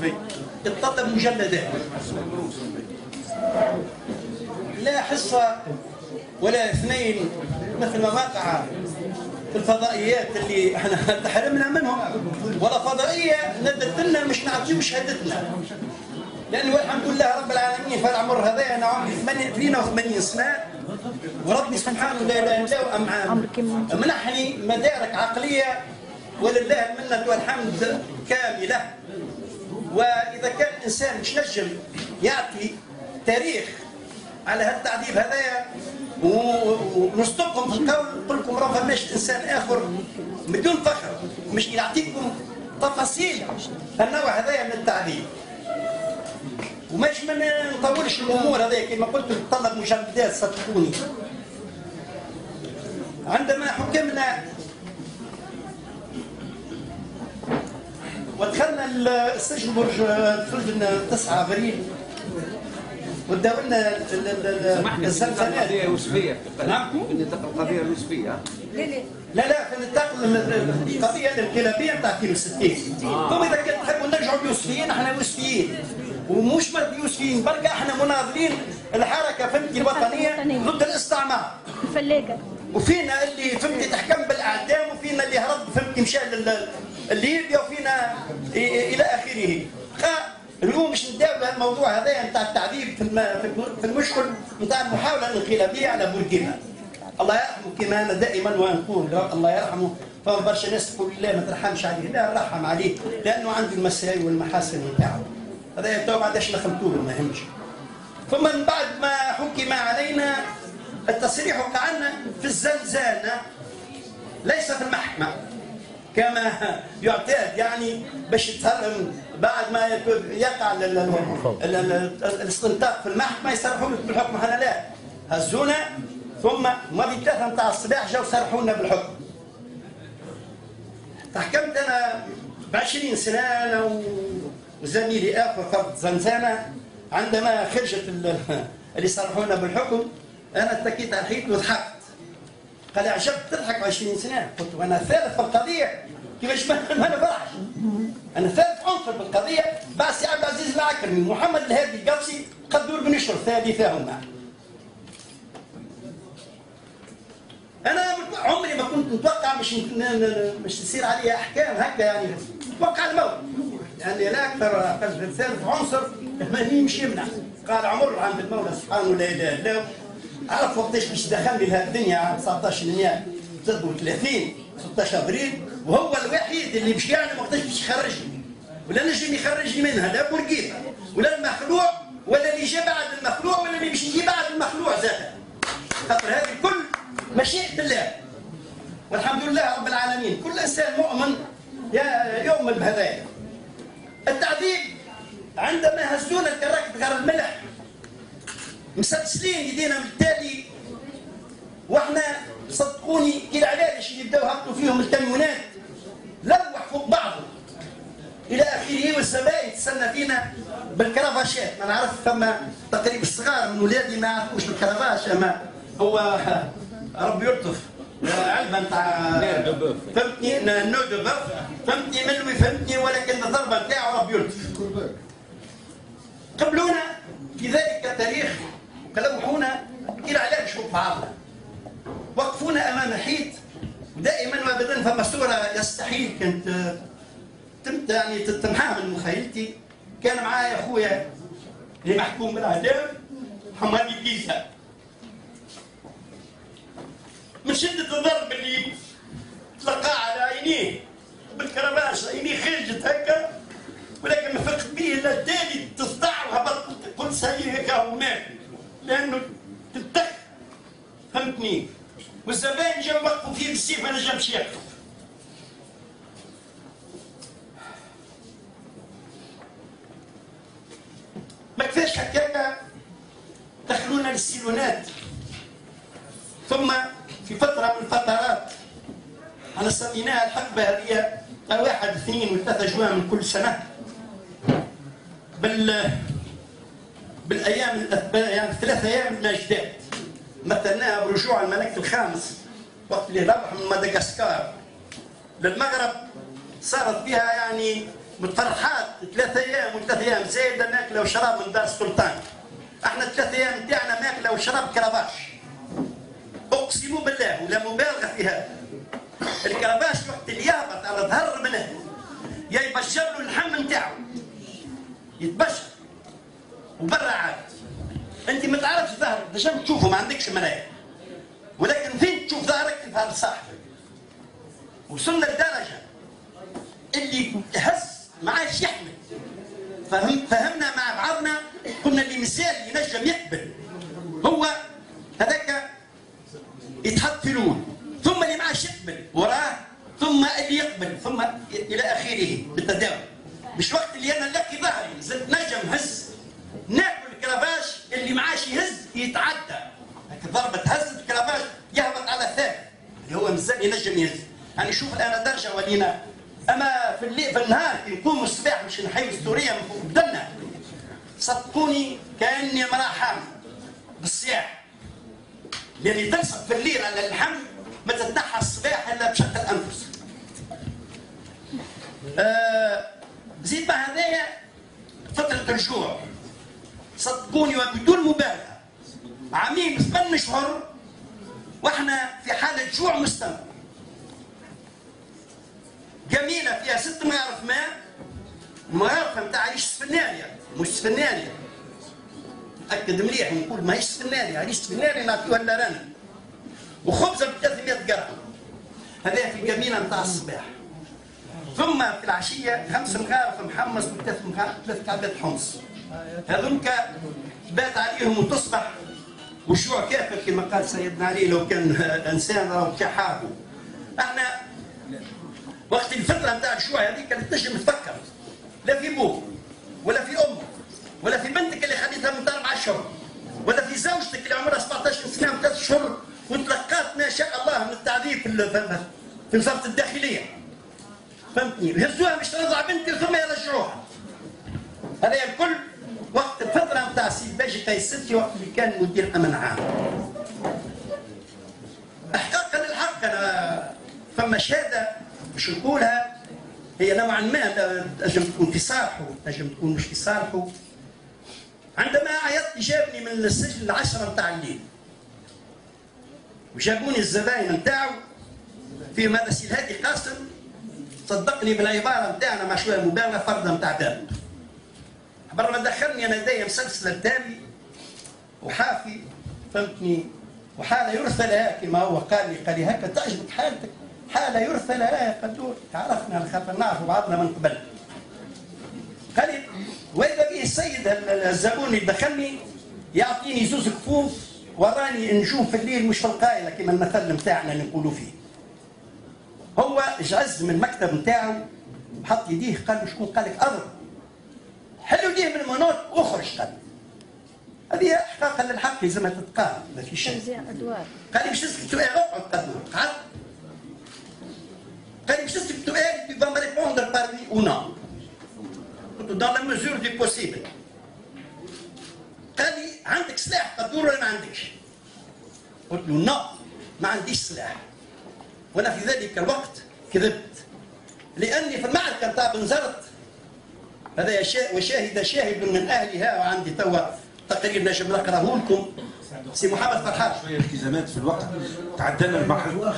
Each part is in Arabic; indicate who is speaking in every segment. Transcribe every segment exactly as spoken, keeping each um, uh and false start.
Speaker 1: اليوسفي يتطلب مجلدات، لا حصة ولا اثنين مثل ما وقع في الفضائيات اللي احنا تحرمنا منهم، ولا فضائية ندت لنا مش نعطيو شهادتنا، لأن والحمد لله رب العالمين في العمر هذا أنا عمري اثنين وثمانين سنة، وربي سبحانه لا إله إلا هو منحني مدارك عقلية ولله المنة والحمد كاملة. وإذا كان الإنسان مش نجم يعطي تاريخ على هذا التعذيب هذايا ونصدقكم في القول، نقول لكم راه فماش إنسان آخر بدون فخر مش يعطيكم تفاصيل النوع هذايا من التعذيب. وماش ما نطولش الامور هذه كما قلت نتطلب مجلدات صدقوني. عندما حكمنا ودخلنا السجن برج فلفل تسعة ابريل وداو لنا الزلزال
Speaker 2: القضيه اليوسفيه.
Speaker 1: نعم
Speaker 2: القضيه اليوسفيه.
Speaker 1: لا لا في القضيه الانقلابيه نتاع اثنين وستين. ثم اذا كنت تحبوا نرجعوا اليوسفيين احنا يوسفيين، ومش مرة يوسفيين بركة احنا مناضلين الحركة فهمتي الوطنية ضد الاستعمار.
Speaker 3: الفلاقة.
Speaker 1: وفينا اللي فهمتي تحكم بالاعدام، وفينا اللي هرب فهمتي مشى لليبيا، وفينا الى اخره. اليوم باش نداولوا هذا الموضوع هذا نتاع التعذيب في في المشكل نتاع المحاولة الانقلابية على بورقيبة. الله يرحمه كما انا دائما ونقول الله يرحمه، فما برشا ناس تقول لا ما ترحمش عليه، لا نرحم عليه لانه عنده المساوئ والمحاسن نتاعو. هذا تو ما عادش نخلطوه ما يهمش. ثم من بعد ما حكم علينا التصريح وقع لنا في الزنزانة ليس في المحكمة كما يعتاد، يعني باش يتهرم بعد ما يقع الاستنطاق في المحكمة يصرحوا لك بالحكم. احنا لا، هزونا ثم ماضي ثلاثة نتاع الصباح جاوا صرحوا لنا بالحكم. تحكمت انا بعشرين سنة انا وزميلي اخر فرد زنزانة. عندما خرجت اللي صرحونا بالحكم انا اتكيت على الحيط وضحكت. قال عجبت تضحك عشرين سنة؟ قلت وانا ثالث في القضية كيفاش ما نفرحش؟ انا ثالث عنصر بالقضية بعد سي عبد العزيز العكرمي ومحمد الهادي القبسي قدور بن يشرف ثالثاهما. انا عمري ما كنت متوقع مش مش تصير علي احكام هكا، يعني متوقع الموت يعني لا اكثر. قال الثالث عنصر ما يمشي يمنع. قال عمر عند المولى سبحانه لا اله الا هو. عرف وقتاش باش دخلني لهذه الدنيا عام تسعطاش مئة وثلاثة وثلاثين ستطاش ابريل، وهو الوحيد اللي باش يعلم وقتاش باش يخرجني، ولا نجم يخرجني منها لا بورقيبه ولا المخلوع ولا اللي جا بعد المخلوع ولا اللي باش يجي بعد المخلوع زاد. خاطر هذه كل مشيئة الله والحمد لله رب العالمين. كل انسان مؤمن يؤمن بهذايا. التعذيب عندما هزونا الكراكب غير الملح مسلسلين يدينا من التالي، واحنا صدقوني كي العلاج اللي بداو هبطوا فيهم الكاميونات لوح فوق بعضه الى اخره، والزبائن تستنى فينا بالكرافاشات. انا عرفت فما تقريبا الصغار من ولادي ما يعرفوش بالكرافاش، اما هو ربي يلطف علبه نتاع فهمتني نو دو بوف فهمتني ملوي فهمتني، ولكن الضربه نتاعو ربي يلطف. قبلونا في ذلك التاريخ كلوحونا الى علاج فوق بعضنا، وقفونا امام حيط دائما وابدا. فما صوره يستحيل كانت تمت يعني تتمحاها من مخيلتي. كان معايا اخويا اللي محكوم بالاعدام حمادي كيسه، من شدة الضرب اللي تلقاه على عينيه بالكرباش عينيه خرجت هكا، ولكن ما فقت به الا التالي تصدع وهبط. قلت سيء هكا هو مات لانه تتخ فهمتني. والزبائن جاوا وقفوا فيه بالسيف انا جا مشي يقف. ما كفاش هكاكا دخلونا للسيلونات. ثم في فترة من الفترات أنا سميناها الحقبة هذه واحد اثنين وثلاثة جوان من كل سنة بال بالأيام يعني ثلاث أيام الماجدات مثلناها برجوع الملك الخامس وقت اللي ربح من مدغشقر للمغرب. صارت بها يعني متفرحات ثلاثة ايام وثلاثة ايام زايده ماكله وشراب من دار السلطان. احنا الثلاثة ايام نتاعنا ماكله وشراب كرباش. اقسم بالله ولا مبالغه في هذا. الكرباش وقت اللي يهبط على ظهر منه يا يبشر له اللحم نتاعو يتبشر وبرا عاد. انت ما تعرفش ظهرك نجم تشوفه ما عندكش مرايه، ولكن فين تشوف ظهرك في ظهر صاحبك. وصلنا لدرجه اللي هز ما عادش يحمل. فهم فهمنا مع بعضنا قلنا اللي مثال ينجم يقبل هو هذاك يتحط في الاول، ثم اللي ما عادش يقبل وراه، ثم اللي يقبل، ثم الى اخره بالتداول. مش وقت اللي انا نلقي ظهري زدت نجم هز ناكل الكرباش اللي ما عادش يهز يتعدى. ضربه هز الكرباش يهبط على الثاني اللي هو مازال ينجم يهز. يعني شوف الان درجه ولينا. اما في الليل في النهار كي نقوموا الصباح باش نحيوا السوريه من فوق بدنا صدقوني كاني امراه حامل بالصياح، لاني تنصب في الليل على اللحم ما تتنحى الصباح الا بشق الانفس. آه زيد مع هذايا فتره الجوع صدقوني وبدون مبالغه عامين ثمان اشهر واحنا في حاله جوع مستمر. جميله فيها ست مغارف ماء، المغارف نتاع عريش سفناريا مش سفناريا. نأكد مليح ونقول ماهيش سفناريا، عريش سفناريا نعطيوها لنا رانا. وخبزه ب ثلاثمائة جرام. هذا في الجميله نتاع الصباح. ثم في العشيه خمس مغارف محمص وثلاث مغارف ثلاث كعبات حمص. هذوك بات عليهم وتصبح والجوع كافر كما قال سيدنا علي لو كان انسان راهو كحاله. احنا وقت الفتره نتاع الجوع هذيك كانت تنجم تفكر لا في بوك ولا في امك ولا في بنتك اللي خليتها من اربع اشهر ولا في زوجتك اللي عمرها سبعطاش سنه وثلاث اشهر وتلقات ما شاء الله من التعذيب في في وزاره الداخليه. فهمتني؟ هزوها باش ترضع بنتي ثم يرجعوها. هذا الكل وقت الفتره نتاع السيد باجي قيس ستي وقت اللي كان مدير امن عام. احقاقا الحق انا فما شهاده باش نقولها هي نوعا ما تنجم تكون في صالحه تنجم تكون مش في صالحه. عندما عيطت جابني من السجن العشرة نتاع الليل وجابوني الزباين نتاعو فيهم هذا السي الهادي قاسم صدقني بالعباره نتاعنا مع شويه مبالغه فرده نتاع باب. قبل ما دخلني انا دايم مسلسل التالي وحافي فهمتني وحاله يرثى لها كما هو قال لي قال لي هكا تعجبك حالتك حاله يرثى لها يا قدور. عرفنا خاطر نعرفوا بعضنا من قبل. قال لي واذا به السيد الزبون اللي دخلني يعطيني زوز كفوف وراني نجوم في الليل مش في القايله كما المثل نتاعنا اللي نقولوا فيه. هو جعز من المكتب نتاعو حط يديه قال له شكون قال لك اضرب حلو يديه من المنوط واخرج. قال هذه احقاقا للحق لازمها تتقال ما في شيء. قال لي باش تسكت سؤال اقعد قدور قعد. قال لي باش تسكت سؤال tu vas me répondre par oui ou non. قلت dans la mesure du possible. قال لي عندك سلاح قدور ولا ما عندكش؟ قلت له نو ما عنديش سلاح. وانا في ذلك الوقت كذبت لاني في المعركه نتاع بنزرت هذا وشاهد شاهد من اهلها وعندي توا تقرير نجم نقراه لكم سي محمد فرحان.
Speaker 3: شويه التزامات في الوقت تعدلنا المرحله.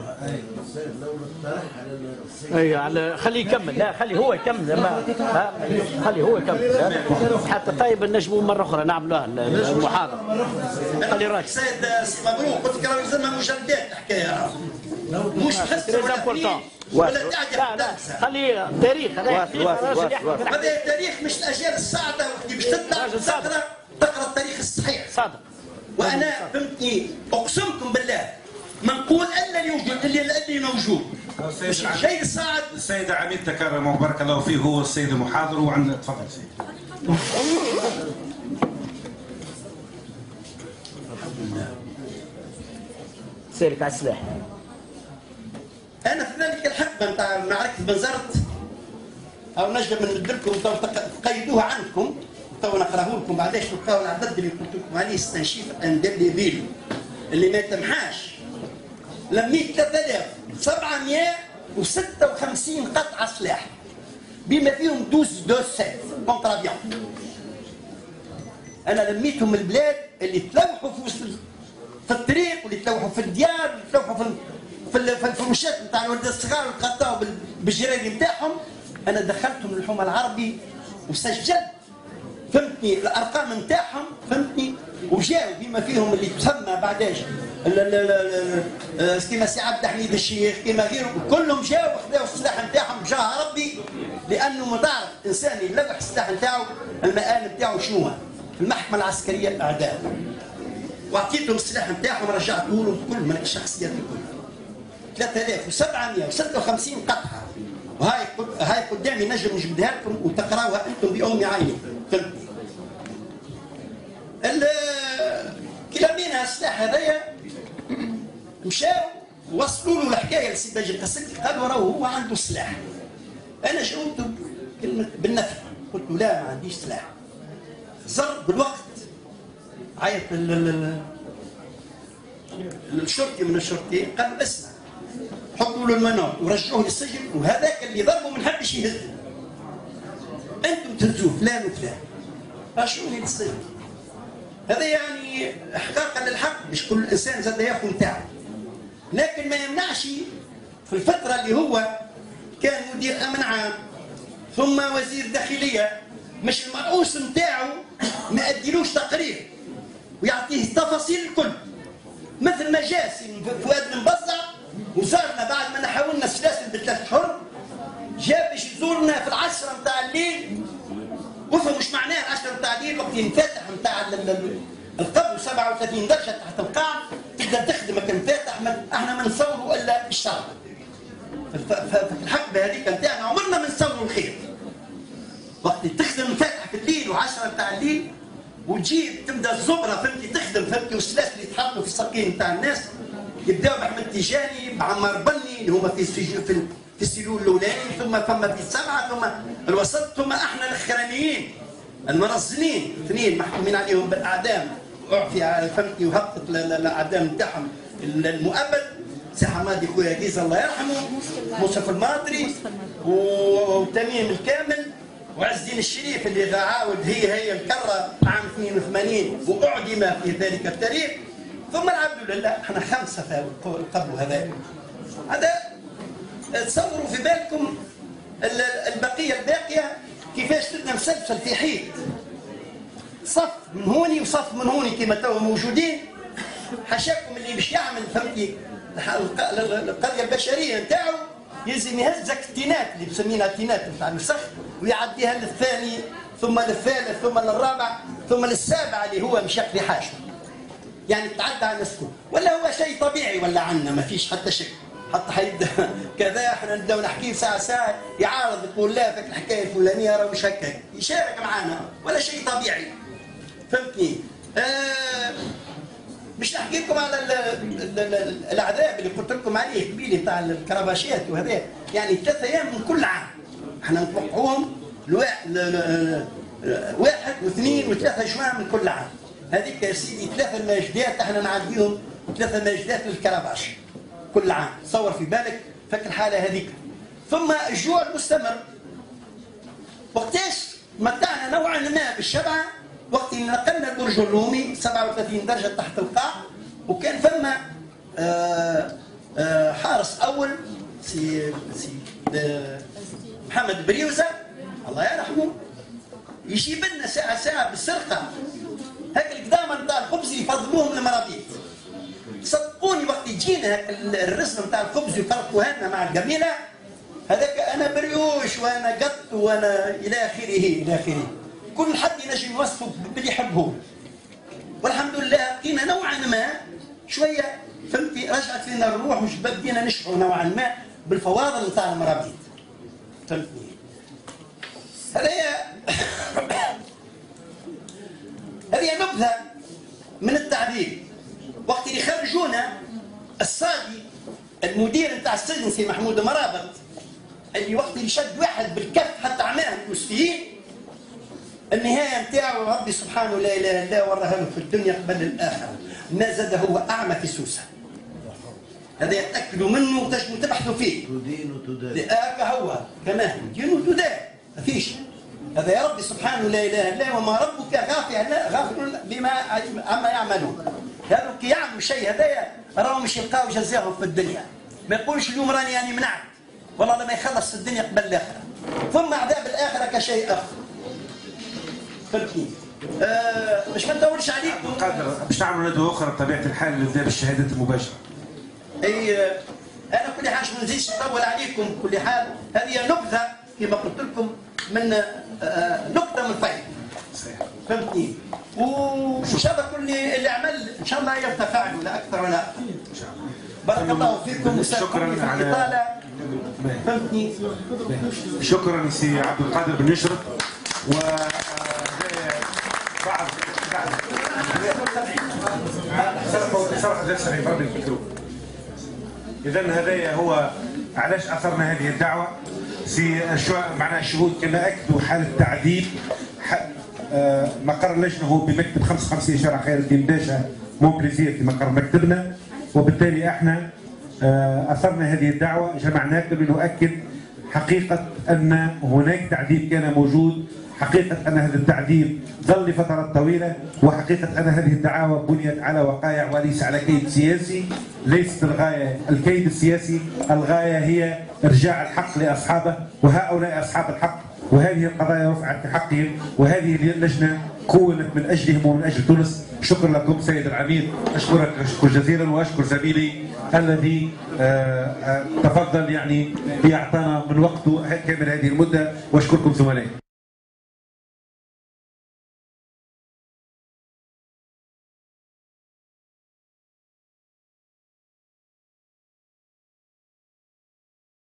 Speaker 4: اي على خليه يكمل. لا خليه هو يكمل ما خليه هو يكمل حتى طيب نجموا مره اخرى نعملوها المحاضره. خلي راجل
Speaker 1: سيد سي مبروك قلت لك راه يلزمها مجلدات الحكايه مش حس ولا
Speaker 4: لا لا خليه تاريخ هذا
Speaker 1: هذا التاريخ مش الاجيال الصاعده اللي باش تطلع تقرا تقرا التاريخ الصحيح
Speaker 4: صادق.
Speaker 1: وانا فهمتني اقسمكم بالله ما نقول الا اللي موجود اللي اللي موجود مش شيء صاعد.
Speaker 3: السيد عميد تكرم وبارك الله فيه هو السيد المحاضر وعندنا تفضل سيدي.
Speaker 4: سيرك على السلاح.
Speaker 1: انا في ذلك الحقبه نتاع معركه بنزرت او نجم نمد لكم تقيدوها عندكم تو نقراه لكم بعداش تلقاو العدد اللي قلت لكم عليه استنشيف اندليفيلو اللي ما تمحاش لميت ثلاثة آلاف وسبعمائة وستة وخمسين قطعه سلاح بما فيهم دوز دوز سات كونترافيون. انا لميتهم البلاد اللي تلوحوا في وسط في الطريق، واللي تلوحوا في الديار، واللي تلوحوا في في في الفرمشات نتاع الولد الصغار وتغطاو بالجراري نتاعهم. انا دخلتهم الحومه العربي وسجلت فهمتني الارقام نتاعهم فهمتني، وجاوا بما فيهم اللي تسمى بعداش كيما سي عبد الحميد الشيخ كيما غيره، كلهم جاوا وخذاو السلاح نتاعهم بجاه ربي، لانه ما تعرف انسان يلوح السلاح نتاعو المآل نتاعو شنو هو؟ في المحكمه العسكريه الاعداء. واعطيتهم السلاح نتاعهم رجعته لهم كل من الشخصيات الكل. ثلاثة آلاف وسبعمائة وستة وخمسين قطعه، وهاي هاي قدامي نجم نجبدها لكم وتقراوها انتم بأم عيني فهمتني. كي لمينا السلاح هذايا مشاو وصلوا له الحكايه للسي باجي القسلتي، قالوا راهو هو عنده سلاح. انا جاوبته كلمه بالنفي، قلت له لا ما عنديش سلاح. زر بالوقت عيط الشرطي من الشرطيين قال اسمع حطوا له المنوط ورجعوه للسجن، وهذاك اللي ضربه ما نحبش يهزه. انتم تهزوه فلان وفلان رجعوني للسجن. هذا يعني احقاقا للحق، مش كل انسان زاد ياخذ نتاعه، لكن ما يمنعش في الفتره اللي هو كان مدير امن عام ثم وزير داخليه، مش المرؤوس نتاعو ما اديلوش تقرير ويعطيه التفاصيل الكل، مثل ما جاء فؤاد المبزع وزارنا بعد ما نحاولنا السلاسل بثلاث اشهر، جاء باش يزورنا في العشره نتاع الليل. وفهموا مش معناه العشره نتاع الليل وقت ينفتح نتاع القبو سبعة وثلاثين درجه تحت القاع تقدر تخدم كنفاتح، احنا ما نصوروا الا الشر. في الحقبه هذيك نتاعنا عمرنا ما نصوروا الخير. وقت تخدم فاتح في الليل وعشرة نتاع الليل وتجيب تبدا الزبره فهمتي تخدم فهمتي، والسلاسل اللي يتحطوا في الساقين نتاع الناس يبداو بأحمد تيجاني بعمار بني اللي هما في في في السيلول الاولاني، ثم فما في السبعه، ثم الوسط، ثم احنا الاخرانيين المنظمين اثنين محكومين عليهم بالاعدام اعفي فهمتي وهبطت الاعدام نتاعهم المؤبد، سي حمادي خويا كيس الله يرحمه، مصطفى الماطري وتميم الكامل وعز الدين الشريف اللي عاود هي هي الكره عام اثنين وثمانين واعدم في ذلك التاريخ، ثم العبد لله احنا خمسه في القبو هذا. هذا تصوروا في بالكم البقيه الباقيه كيفاش بدنا مسلسل في حيط، صف من هوني وصف من هوني كما تو موجودين. حاشاكم اللي باش يعمل فهمتي القريه البشريه نتاعو يلزم يهزك التينات اللي بسمينها التينات نتاع الوسخ ويعديها للثاني ثم للثالث ثم للرابع ثم للسابع اللي هو مشاق حاجه. يعني تعدى على الناس كل، ولا هو شيء طبيعي ولا عنا ما فيش حتى شك، حتى حيبدا كذا احنا نبداو نحكي ساعه ساعه يعارض يقول لا فيك الحكايه الفلانيه راه مش هكاك، يشارك معنا ولا شيء طبيعي فهمتني. آه مش نحكي لكم على ال ال ال العذاب اللي قلت لكم عليه كبير بتاع الكرباشات وهذا، يعني ثلاث ايام من كل عام احنا نتوقعوهم واحد واثنين وثلاثه جوان من كل عام. هذيك يا سيدي ثلاثه ماجدات احنا نعديهم ثلاثه ماجدات للكرباش كل عام، تصور في بالك فك الحاله هذيك. ثم الجوع المستمر، وقتاش متعنا نوعا ما بالشبعه وقت اللي نقلنا البرج الرومي سبعة وثلاثين درجه تحت القاع، وكان فما آآ آآ حارس اول سي سي محمد بريوزه الله يرحمه يجيب لنا ساعه ساعه بالسرقه هاك القدامى نتاع الخبز يفضلوهم للمرابيط. صدقوني وقت يجينا هاك الرسم نتاع الخبز يفرقوها لنا مع القبيله هذاك انا بريوش وانا قط وانا الى اخره الى اخره، كل حد ينجم يوصفه باللي يحبه. والحمد لله لقينا نوعا ما شويه فهمتي رجعت لنا الروح وش بدينا نشعر نوعا ما بالفواضل نتاع المرابيط فهمتني. هذه هذه نبذه من التعذيب. وقت اللي خرجونا الصادي المدير نتاع السجن سي محمود مرابط اللي وقت اللي شد واحد بالكف حتى عماه المسفيين، النهايه نتاعو ربي سبحانه لا اله الا الله وراها له في الدنيا قبل الاخره، ما زاد هو اعمى في سوسه. هذا يتاكدوا منه وتجموا تبحثوا فيه. تدين وتدان. هكا هو كمان تدين وتدان. ما فيش. هذا يا ربي سبحانه لا اله الا هو وما ربك غافل غافل بما عما يعملون. هذوك يعملوا شيء هذايا راهم مش يلقاو جزاهم في الدنيا. ما يقولش اليوم راني يعني منعت والله لما يخلص الدنيا قبل الاخره. ثم عذاب الاخره كشيء اخر. فهمتني؟ آه باش ما نطولش عليكم.
Speaker 3: قادر باش نعملوا ندوه اخرى بطبيعه الحال نبدا بالشهادات المباشره.
Speaker 1: اي آه انا كل حاجه ما نزيدش نطول عليكم. كل حال هذه نبذه كما قلت لكم من آه نقطه من الفيض.
Speaker 3: صحيح.
Speaker 1: فهمتني؟ وان شاء الله كل اللي عمل ان شاء الله يرتفع له لا اكثر ولا اقل. ان شاء الله. بارك الله فيكم
Speaker 3: شكرا على
Speaker 1: الاطاله. فهمتني؟
Speaker 3: شكرا سي عبد القادر بن نشرت. و بعض إذا هذا هو علاش أثرنا هذه الدعوة. سي معناها الشهود كما أكدوا حالة تعذيب. مقر اللجنة هو بمكتب خمسة وخمسين شارع خير الدين باشا مونبليزير في مقر مكتبنا، وبالتالي احنا أثرنا هذه الدعوة جمعناكم لنؤكد حقيقة أن هناك تعذيب كان موجود، حقيقة أن هذا التعذيب ظل لفترات طويلة، وحقيقة أن هذه الدعاوى بنيت على وقائع وليس على كيد سياسي. ليست الغاية الكيد السياسي، الغاية هي إرجاع الحق لأصحابه، وهؤلاء أصحاب الحق، وهذه القضايا رفعت بحقهم، وهذه اللجنة كونت من أجلهم ومن أجل تونس. شكرا لكم سيد العميد، أشكرك شكرا جزيلا، وأشكر زميلي الذي تفضل يعني بإعطانا من وقته كامل هذه المدة، وأشكركم زملائي.